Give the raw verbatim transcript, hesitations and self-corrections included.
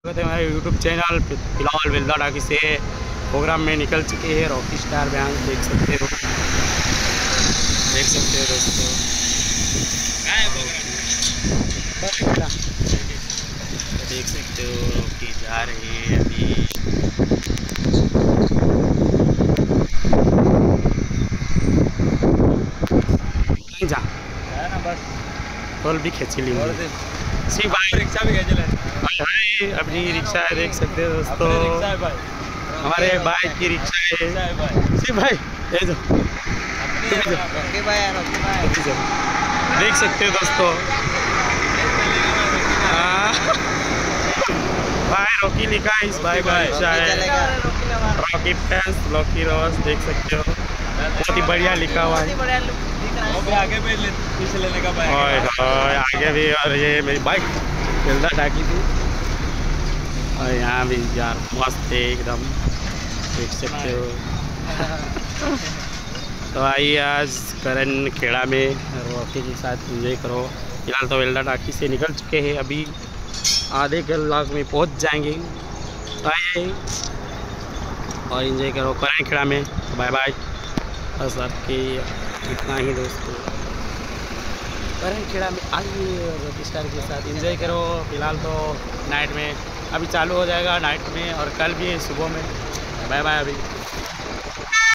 हमारे YouTube channel फिलहाल वेल्दा डाकी से प्रोग्राम में निकल चुके हैं। रॉकी स्टार बैंड देख सकते हो देख सकते हो दोस्तों। देख सकते हो रॉकी जा रही है अभी। कहीं जा ना बस टोल भी खींची ली सी भाई। रिक्शा भी खींच ले भाई अपनी रिक्शा है देख सकते हो दोस्तों। रिक्शा है भाई, हमारे बाइक की रिक्शा है सी भाई। ये जो रॉकी भाई रॉकी भाई देख सकते हो दोस्तों। हाँ भाई रॉकी लिखा है इस भाई का रिक्शा है। रॉकी फैंस रॉकी रॉस देख सकते हो बहुत ही बढ़िया लिखा हुआ है। आगे भी पीछे लेने का बाइक और आगे भी। और ये मेरी बाइक वेल्दा डाकी थी और यहाँ भी यार मस्त है एकदम देख सकते हो। तो आइए आज करण खेड़ा में रॉकी के साथ एंजॉय करो। फिलहाल तो वेल्दा डाकी से निकल चुके हैं, अभी आधे घंटे में पहुंच जाएंगे। तो आइए और एंजॉय करो करण खेड़ा में। Bye bye. बस आपकी इतना ही दोस्तों। करण खेड़ा में आइए रॉकी स्टार के साथ एंजॉय करो। फिलहाल तो नाइट में अभी चालू हो जाएगा नाइट में और कल भी सुबह में। बाय बाय अभी।